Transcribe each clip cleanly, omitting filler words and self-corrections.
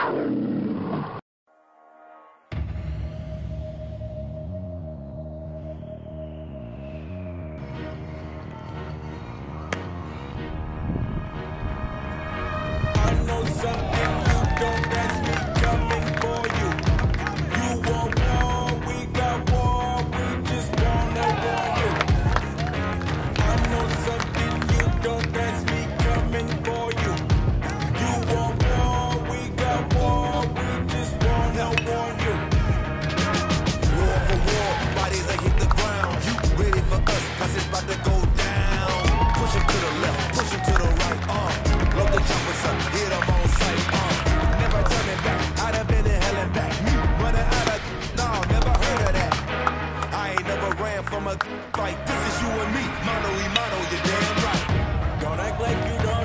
Fight, this is you and me, mano y mano, you're damn right. Don't act like you don't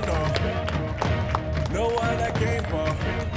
know what I came for.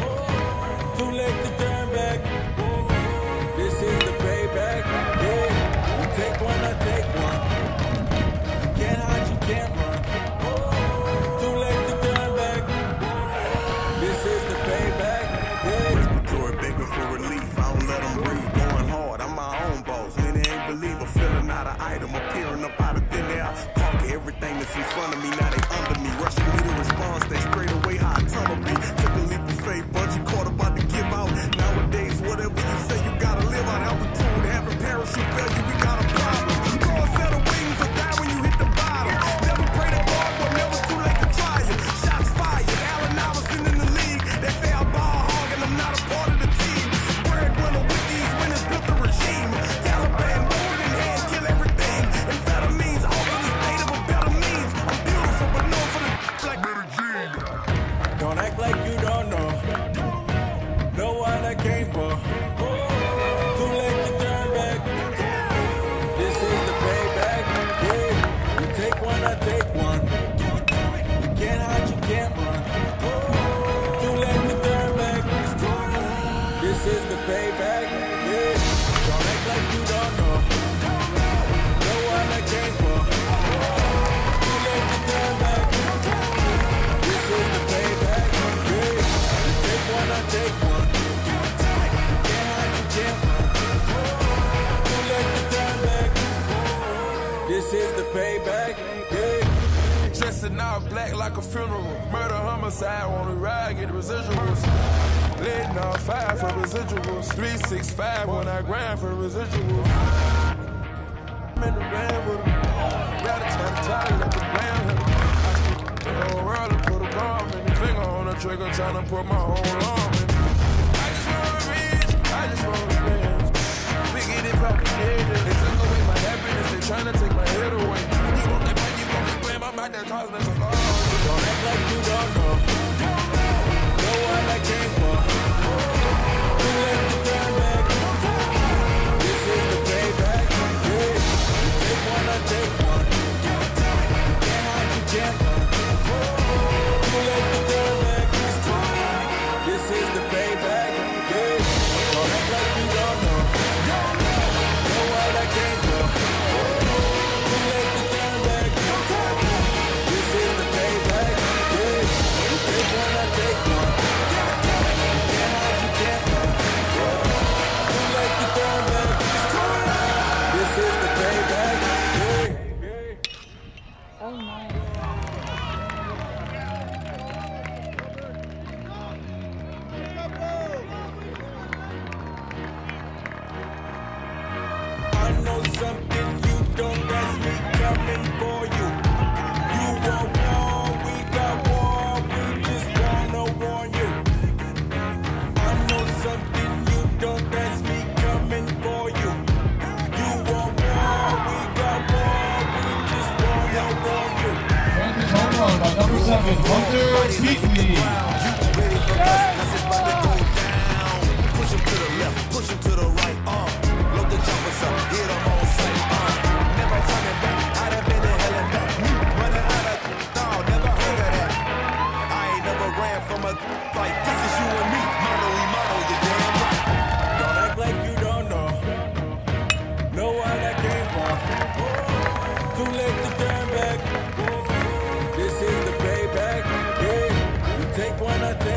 Too late to turn back. This is the payback. Yeah, you take one, I take one. You can't hide, you can't run. Too late to turn back. This is the payback. Yeah. Respiratory begging for relief. I don't let them breathe. Going hard, I'm my own boss. Many ain't believer. Filling out an item, appearing up out of thin air. Talking everything that's in front of me. Now they under me. Rushing me to respond. Stay straight away how I tunnel be. Took a leap of faith, but you caught about to give out. Nowadays, whatever you say, you gotta live out altitude. Having parachute failure, we got a problem. Go a set of wings or die when you hit the bottom. Never pray to God, but never too late to try it. Shots fired, Allen Iverson in the league. They say I ball hog and I'm not a part of the team. Breadwinner with these winners built the regime. Taliban weapon in hand, kill everything. Amphetamines, alter the state of a better means. I'm beautiful, but known for the like Billie Jean. Don't act like you don't know what I came for. Too late to turn back. This is the payback. Yeah, you take one, I take one. You can't hide, you can't run. Too late to turn back. This is the payback. Yeah, don't act like you don't know what I came for. Too late to turn back. This is the payback. Yeah, you take one, I take one. You can't hide, you can't run. Too late to turn back. This is the payback. Yeah. Dressing all black like a funeral. Murder, homicide, on the ride, get residuals. Letting off 5 for residuals. 365 when I grind for residuals. I'm in the van with them. Got a tie, let the ground hit them. The whole world and put a bomb in the finger on the trigger, trying to put my whole arm in it. I just want revenge, I just want revenge. We get it poppin' dead. They took away my happiness, they tryna take my head away. You want that money, you want me blame, I'm out there causing us a lot. Don't act like you don't know what I came for. Too late to turn back. This is the payback. Yeah, you take one, I take one. You can't hide, you can't run. Too late to turn back. This is the payback. Yeah, don't act like you don't know what I came for. Too late to turn back. This is the payback. Yeah, you take one, I take one. You can't hide, you can't run. Too late to turn back. This is the payback. Yeah. Oh my. I know something you don't, that's me coming for you. You want war, we got war, we just wanna warn you. I know something you don't, that's me coming for you. You want war, we got war, we just wanna warn you. Francis home run by number 7, Hunter Beatley. Ready for us, cause it's about to go down. Push him to the left, push him to the right, load the jumpers up, hit him on sight, never turning back, I'd have been in hell and back, running out of, no, never heard of that. I ain't never ran from a fight, this is you and me, mano y mano, you're damn right. Don't act like you don't know what I came for. Too late to turn back. This is the payback. Yeah, you take one, I take